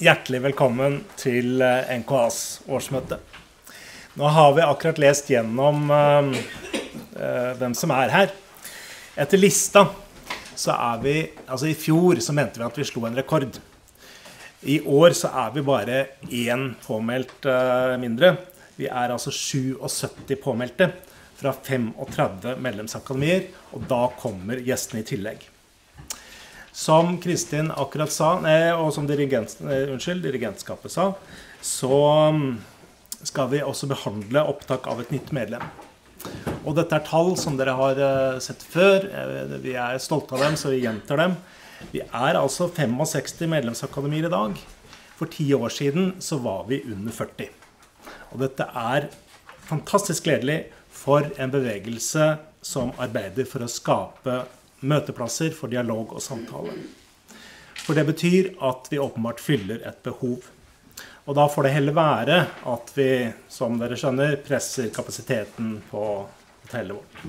Hjertelig velkommen til NKAs årsmøte. Nå har vi akkurat lest gjennom hvem som her. Etter lista så vi, altså i fjor så mente vi at vi slo en rekord. I år så vi bare én påmeldt mindre. Vi altså 77 påmeldte fra 35 medlemsakademier, og da kommer gjestene i tillegg. Som Kristin akkurat sa, og som dirigentskapet sa, så skal vi også behandle opptak av et nytt medlem. Og dette tall som dere har sett før. Vi stolte av dem, så vi gjentar dem. Vi altså 65 medlemsakademier i dag. For 10 år siden så var vi under 40. Og dette fantastisk gledelig for en bevegelse som arbeider for å skape møteplasser for dialog og samtale. For det betyr at vi åpenbart fyller et behov. Og da får det heller være at vi, som dere skjønner, presser kapasiteten på hotellet vårt.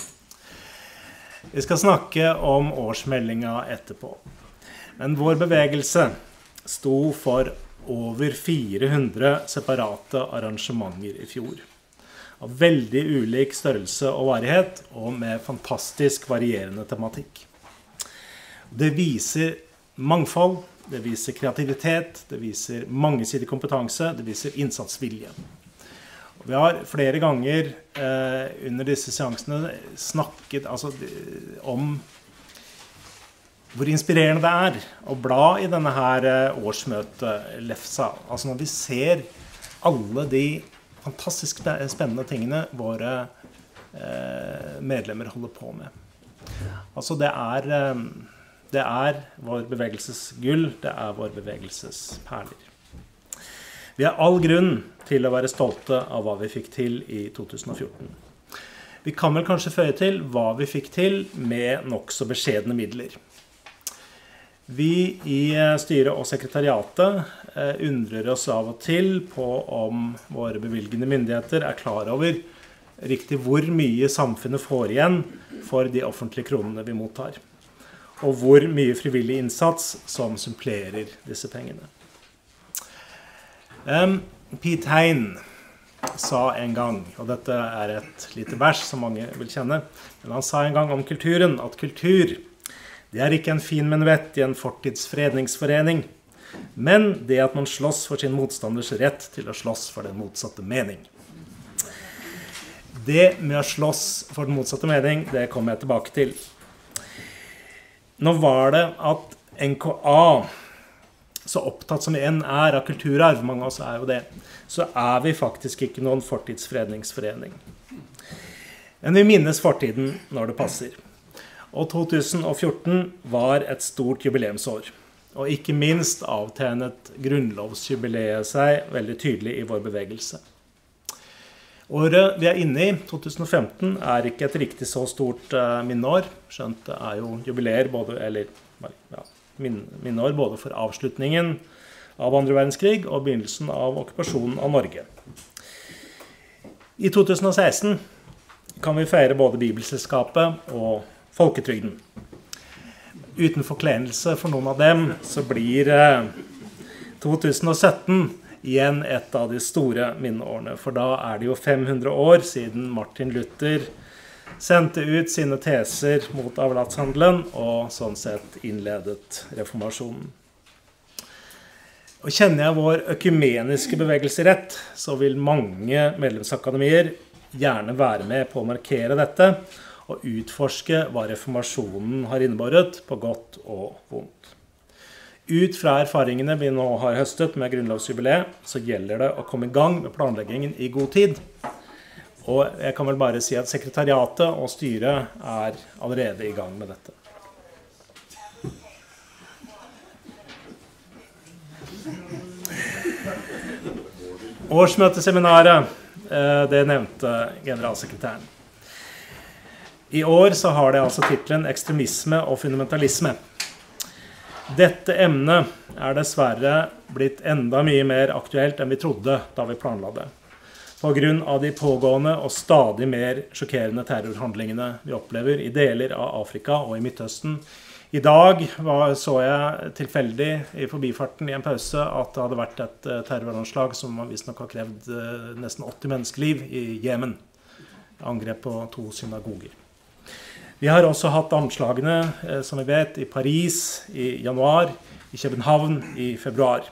Vi skal snakke om årsmeldinga etterpå. Men vår bevegelse sto for over 400 separate arrangementer i fjor. Av veldig ulik størrelse og varighet, og med fantastisk varierende tematikk. Det viser mangfold, det viser kreativitet, det viser mangesidig kompetanse, det viser innsatsvilje. Og vi har flere ganger under disse seansene snakket om hvor inspirerende det å bla i denne her årsmøtelefsa. Altså når vi ser alle de fantastisk spennende tingene våre medlemmer holder på med. Altså det vår bevegelses gull, det vår bevegelses perler. Vi har all grunn til å være stolte av hva vi fikk til i 2014. Vi kan vel kanskje føye til hva vi fikk til med nok så beskjedne midler. Vi i styret og sekretariatet undrer oss av og til på om våre bevilgende myndigheter klar over riktig hvor mye samfunnet får igjen for de offentlige kronene vi mottar, og hvor mye frivillig innsats som supplerer disse pengene. Piet Hein sa en gang, og dette et lite vers som mange vil kjenne, men han sa en gang om kulturen at kultur det ikke en fin menuett i en fortidsfredningsforening, men det at man slåss for sin motstanders rett til å slåss for den motsatte mening. Det med å slåss for den motsatte mening, det kommer jeg tilbake til. Nå var det at NKA, så opptatt som en av kulturarv, mange av oss jo det, så vi faktisk ikke noen fortidsfredningsforening. Men vi minnes fortiden når det passer. Og 2014 var et stort jubileumsår. Og ikke minst avtegnet grunnlovsjubileet seg veldig tydelig i vår bevegelse. Året vi inne i, 2015, ikke et riktig så stort minneår. Skjønt det jo jubileer minneår både for avslutningen av andre verdenskrig og begynnelsen av okkupasjonen av Norge. I 2016 kan vi feire både Bibelselskapet og Folketrygden. Uten forklenelse for noen av dem, så blir 2017 igjen et av de store minneårene. For da det jo 500 år siden Martin Luther sendte ut sine teser mot avlatshandelen, og sånn sett innledet reformasjonen. Og kjenner jeg vår økumeniske bevegelse rett, så vil mange medlemsakademier gjerne være med på å markere dette, og utforske hva reformasjonen har innebåret på godt og vondt. Ut fra erfaringene vi nå har høstet med grunnlovsjubileet, så gjelder det å komme i gang med planleggingen i god tid. Og jeg kan vel bare si at sekretariatet og styret allerede i gang med dette. Årsmøteseminaret, det nevnte generalsekretæren. I år så har det altså titlen Ekstremisme og fundamentalisme. Dette emnet dessverre blitt enda mye mer aktuelt enn vi trodde da vi planla det. På grunn av de pågående og stadig mer sjokkerende terrorhandlingene vi opplever i deler av Afrika og i Midtøsten, I dag så jeg tilfeldig i forbifarten i en pause at det hadde vært et terroranslag som visst nok har krevd nesten 80 menneskeliv i Jemen. Angrep på 2 synagoger. Vi har også hatt anslagene, som vi vet, i Paris i januar, i København i februar.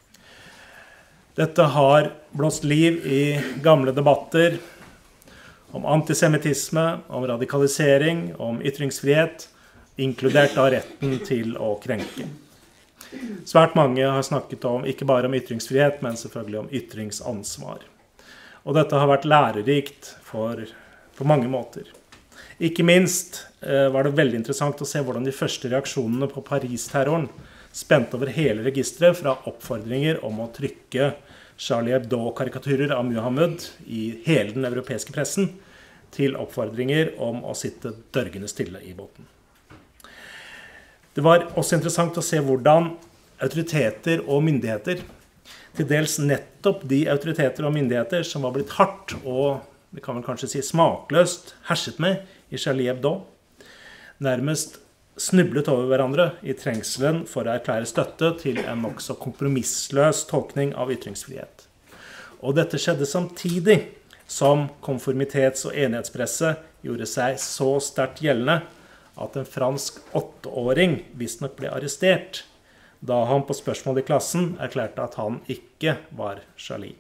Dette har blåst liv i gamle debatter om antisemittisme, om radikalisering, om ytringsfrihet, inkludert av retten til å krenke. Svært mange har snakket om, ikke bare om ytringsfrihet, men selvfølgelig om ytringsansvar. Og dette har vært lærerikt på mange måter. Ikke minst var det veldig interessant å se hvordan de første reaksjonene på Paris-terroren spente over hele registret fra oppfordringer om å trykke Charlie Hebdo-karikaturer av Muhammed i hele den europeiske pressen, til oppfordringer om å sitte dørgende stille i båten. Det var også interessant å se hvordan autoriteter og myndigheter, til dels nettopp de autoriteter og myndigheter som var blitt hardt og, vi kan vel kanskje si, smakløst herset med i Charlie Hebdo, nærmest snublet over hverandre i trengselen for å erklære støtte til en nokså kompromissløs tolkning av ytringsfrihet. Og dette skjedde samtidig som konformitets- og enighetspresset gjorde seg så sterkt gjeldende at en fransk 8-åring visst nok ble arrestert, da han på spørsmål i klassen erklærte at han ikke var Charlie.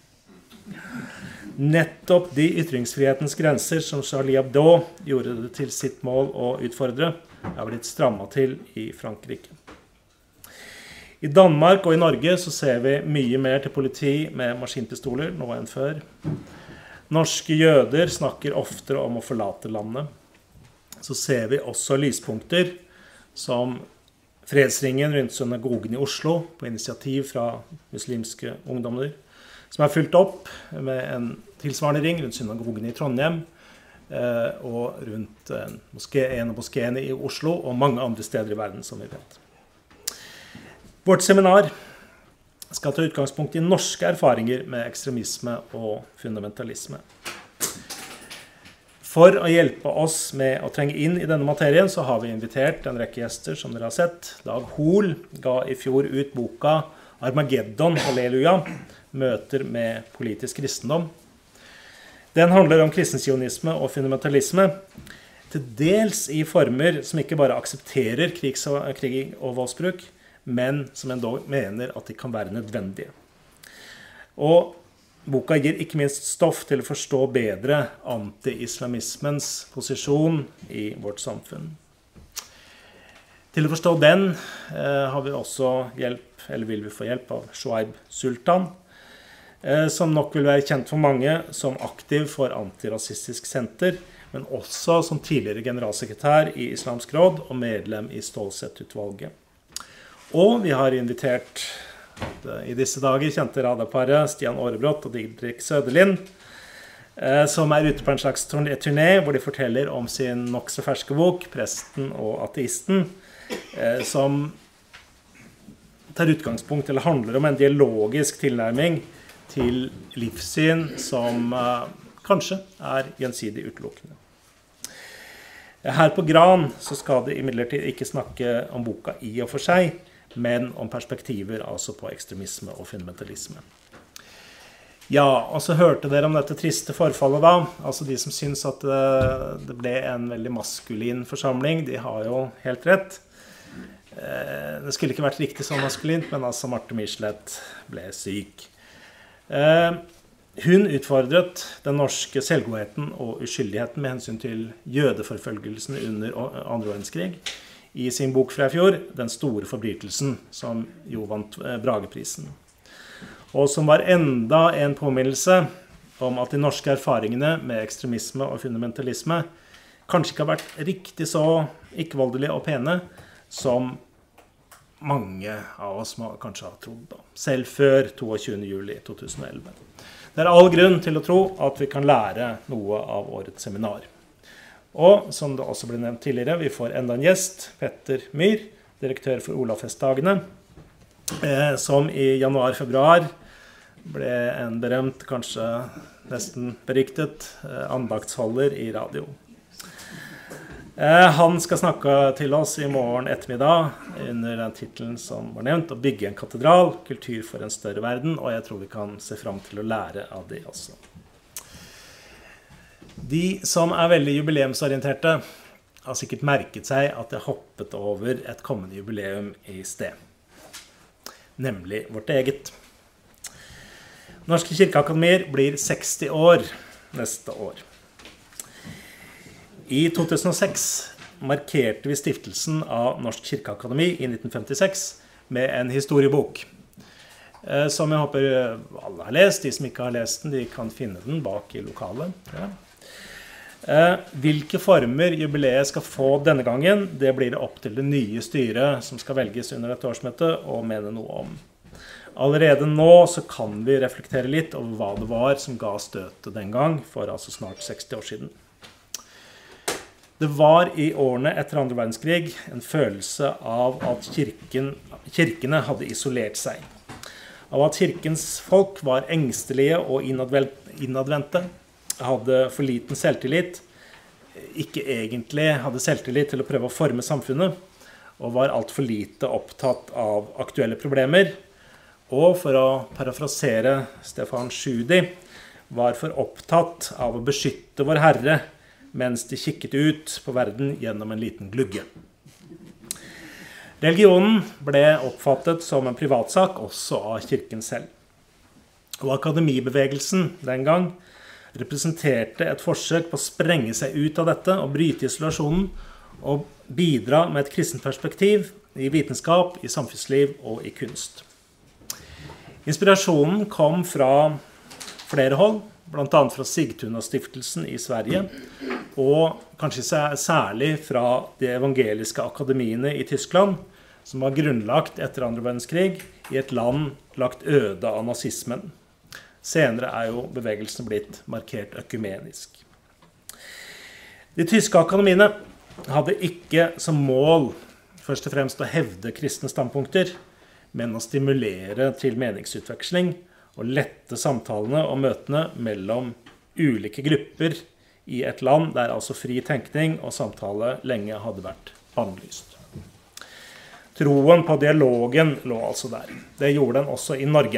Nettopp de ytringsfrihetens grenser som Charlie Hebdo gjorde det til sitt mål å utfordre, er blitt strammet til i Frankrike. I Danmark og i Norge så ser vi mye mer til politi med maskinpistoler nå enn før. Norske jøder snakker oftere om å forlate landet. Så ser vi også lyspunkter som fredsringen rundt synagogen i Oslo, på initiativ fra muslimske ungdommer, som er fulgt opp med en tilsvarende ring rundt synagogen i Trondheim, og rundt en av moskéene i Oslo, og mange andre steder i verden, som vi vet. Vårt seminar skal ta utgangspunkt i norske erfaringer med ekstremisme og fundamentalisme. For å hjelpe oss med å trenge inn i denne materien, så har vi invitert en rekke gjester, som dere har sett. Dag Hoel ga i fjor ut boka Armageddon, Halleluja, møter med politisk kristendom. Den handler om kristensionisme og fundamentalisme, til dels i former som ikke bare aksepterer krig og voldsbruk, men som endog mener at de kan være nødvendige. Og boka gir ikke minst stoff til å forstå bedre anti-islamismens posisjon i vårt samfunn. Til å forstå den har vi også hjelp, eller vil vi få hjelp av Shoaib Sultan, som nok vil være kjent for mange som aktiv for Antirasistisk Senter, men også som tidligere generalsekretær i Islamsk Råd og medlem i Stålsett-utvalget. Og vi har invitert i disse dager kjente radarparet Stian Aarebrot og Didrik Søderlind, som er ute på en slags turné hvor de forteller om sin nok så ferske bok, Presten og ateisten, som tar utgangspunkt eller handler om en dialogisk tilnærming til livssyn som kanskje er gjensidig utelukkende. Her på Gran så skal det imidlertid ikke snakke om boka i og for seg, men om perspektiver altså på ekstremisme og fundamentalisme. Ja, og så hørte dere om dette triste forfallet da, altså de som synes at det ble en veldig maskulin forsamling, de har jo helt rett. Det skulle ikke vært riktig så maskulint, men altså Marte Michelet ble syk. Hun utfordret den norske selvgodheten og uskyldigheten med hensyn til jødeforfølgelsen under andre verdenskrig, i sin bok fra i fjor, Den store forbrytelsen, som jo vant Brageprisen. Og som var enda en påminnelse om at de norske erfaringene med ekstremisme og fundamentalisme kanskje ikke har vært riktig så ikke-voldelige og pene som mange av oss kanskje har trodd da, selv før 22. juli 2011. Det er all grunn til å tro at vi kan lære noe av årets seminar. Og som det også ble nevnt tidligere, vi får enda en gjest, Petter Myhr, direktør for Olavsfestdagene, som i januar-februar ble en berømt, kanskje nesten beryktet, andaktsholder i radio. Han skal snakke til oss i morgen ettermiddag under den titelen som var nevnt, å bygge en katedral, kultur for en større verden, og jeg tror vi kan se frem til å lære av det også. De som er veldig jubileumsorienterte har sikkert merket seg at jeg hoppet over et kommende jubileum i sted, nemlig vårt eget. Norske Kirkeakademier blir 60 år neste år. I 2006 markerte vi stiftelsen av Norsk Kirkeakademi i 1956 med en historiebok, som jeg håper alle har lest. De som ikke har lest den, de kan finne den bak i lokalet. Ja. Hvilke former jubileet skal få denne gangen, det blir det opp til det nye styret som skal velges under dette årsmøtet og mene noe om. Allerede nå så kan vi reflektere litt over hva det var som ga støtet den gang, for altså snart 60 år siden. Det var i årene etter andre verdenskrig en følelse av at kirkene hadde isolert seg. Av at kirkens folk var engstelige og innadvendte, hadde for liten selvtillit, ikke egentlig hadde selvtillit til å prøve å forme samfunnet, og var alt for lite opptatt av aktuelle problemer, og for å parafrasere Stefan Tschudi, var for opptatt av å beskytte vår Herre, mens de kikket ut på verden gjennom en liten glugge. Religionen ble oppfattet som en privatsak også av kirken selv. Og akademibevegelsen den gang representerte et forsøk på å sprenge seg ut av dette og bryte isolasjonen og bidra med et kristent perspektiv i vitenskap, i samfunnsliv og i kunst. Inspirasjonen kom fra flere hold, blant annet fra Sigtuna-stiftelsen i Sverige, og kanskje særlig fra de evangeliske akademiene i Tyskland, som var grunnlagt etter andre verdenskrig i et land lagt øde av nazismen. Senere er jo bevegelsen blitt markert økumenisk. De tyske akademiene hadde ikke som mål først og fremst å hevde kristne standpunkter, men å stimulere til meningsutveksling og lette samtalene og møtene mellom ulike grupper i et land der altså fri tenkning og samtale lenge hadde vært bannlyst. Troen på dialogen lå altså der. Det gjorde den også i Norge.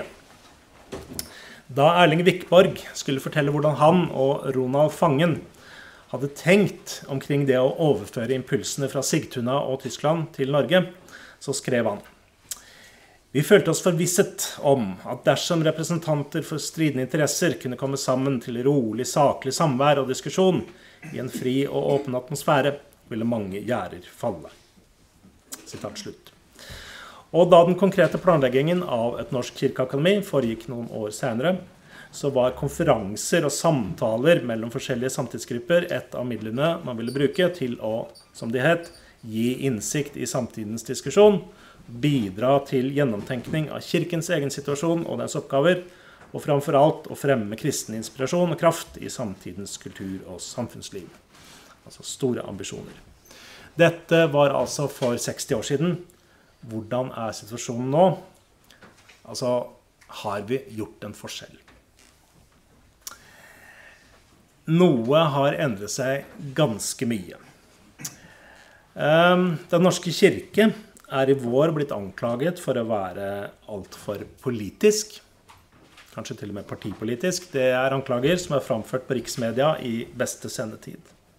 Da Erling Wikborg skulle fortelle hvordan han og Ronald Fangen hadde tenkt omkring det å overføre impulsene fra Sigtuna og Tyskland til Norge, så skrev han: Vi følte oss forvisset om at dersom representanter for stridende interesser kunne komme sammen til rolig, saklig samvær og diskusjon i en fri og åpen atmosfære, ville mange gjerder falle. Sitat slutt. Og da den konkrete planleggingen av et norsk kirkeakademi foregikk noen år senere, så var konferanser og samtaler mellom forskjellige samtidsgrupper et av midlene man ville bruke til å, som det het, gi innsikt i samtidens diskusjon, bidra til gjennomtenkning av kirkens egen situasjon og dens oppgaver, og framfor alt å fremme kristen inspirasjon og kraft i samtidens kultur og samfunnsliv. Altså store ambisjoner. Dette var altså for 60 år siden. Hvordan er situasjonen nå? Altså, har vi gjort en forskjell? Noe har endret seg ganske mye. Den norske kirke er i vår blitt anklaget for å være alt for politisk, kanskje til og med partipolitisk. Det er anklager som er framført på riksmedia i beste sendetid,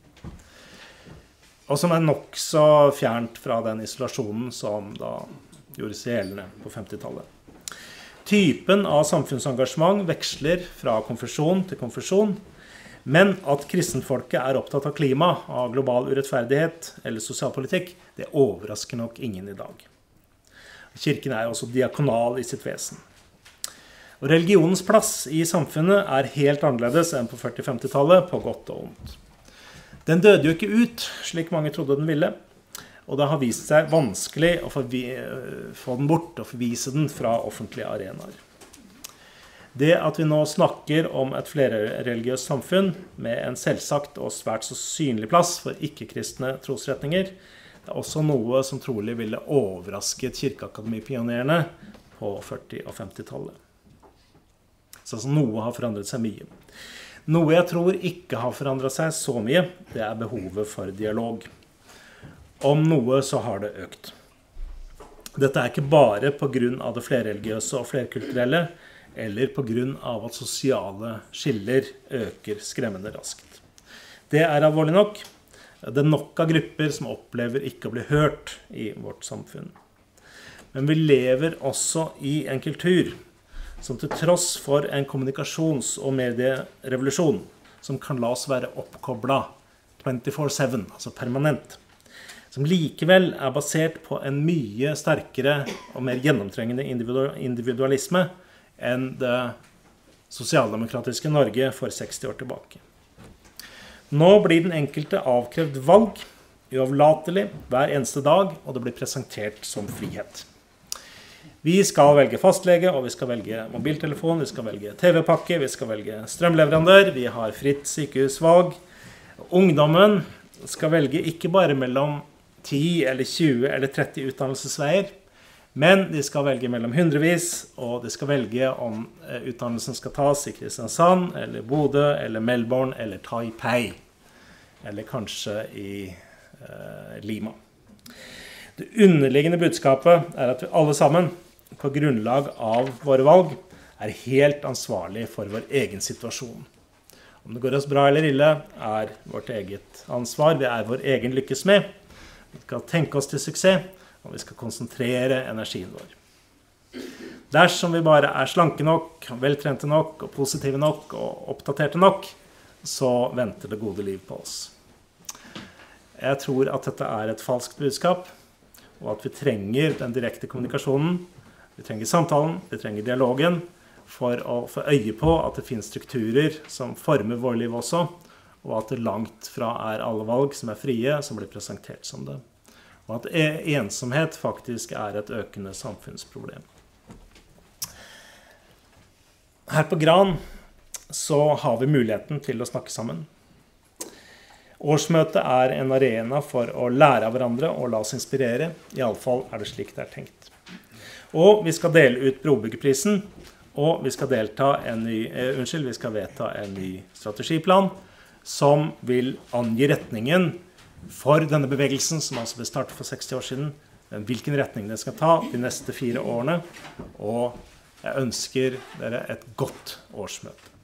og som er nok så fjernt fra den isolasjonen som da gjorde seg gjeldende på 50-tallet. Typen av samfunnsengasjement veksler fra konfesjon til konfesjon, men at kristenfolket er opptatt av klima, av global urettferdighet eller sosialpolitikk, det overrasker nok ingen i dag. Kirken er også diakonal i sitt vesen. Og religionens plass i samfunnet er helt annerledes enn på 40-50-tallet, på godt og ondt. Den døde jo ikke ut, slik mange trodde den ville, og det har vist seg vanskelig å få den bort og forvise den fra offentlige arenaer. Det at vi nå snakker om et flerreligiøst samfunn med en selvsagt og svært så synlig plass for ikke-kristne trosretninger, det er også noe som trolig ville overrasket kirkeakademipionerene på 40- og 50-tallet. Så noe har forandret seg mye. Noe jeg tror ikke har forandret seg så mye, det er behovet for dialog. Om noe så har det økt. Dette er ikke bare på grunn av det flerreligiøse og flerkulturelle, eller på grunn av at sosiale skiller øker skremmende raskt. Det er alvorlig nok. Det er nok av grupper som opplever ikke å bli hørt i vårt samfunn. Men vi lever også i en kultur som til tross for en kommunikasjons- og medierevolusjon, som kan la oss være oppkoblet 24/7, altså permanent, som likevel er basert på en mye sterkere og mer gjennomtrengende individualisme enn det sosialdemokratiske Norge for 60 år tilbake. Nå blir den enkelte avkrevd valg, uavlatelig, hver eneste dag, og det blir presentert som frihet. Vi skal velge fastlege, og vi skal velge mobiltelefon, vi skal velge TV-pakke, vi skal velge strømleverandør, vi har fritt sykehusvalg. Ungdommen skal velge ikke bare mellom 10 eller 20 eller 30 utdannelsesveier, men de skal velge mellom hundrevis, og de skal velge om utdannelsen skal tas i Kristiansand, eller Bodø, eller Melbourne, eller Taipei, eller kanskje i Lima. Det underliggende budskapet er at vi alle sammen, på grunnlag av våre valg, er helt ansvarlig for vår egen situasjon. Om det går oss bra eller ille, er vårt eget ansvar. Vi er vår egen lykkes med. Vi skal tenke oss til suksess, og vi skal konsentrere energien vår. Dersom vi bare er slanke nok, veltrente nok, og positive nok, og oppdaterte nok, så venter det gode liv på oss. Jeg tror at dette er et falskt budskap, og at vi trenger den direkte kommunikasjonen. Vi trenger samtalen, vi trenger dialogen, for å få øye på at det finnes strukturer som former vår liv også, og at det langt fra er alle valg som er frie, som blir presentert som det. Og at ensomhet faktisk er et økende samfunnsproblem. Her på Gran så har vi muligheten til å snakke sammen. Årsmøtet er en arena for å lære av hverandre og la oss inspirere. I alle fall er det slik det er tenkt. Og vi skal dele ut Brobyggerprisen, og vi skal vedta en ny strategiplan som vil angi retningen for denne bevegelsen, som altså ble startet for 60 år siden, hvilken retning det skal ta de neste 4 årene, og jeg ønsker dere et godt årsmøte.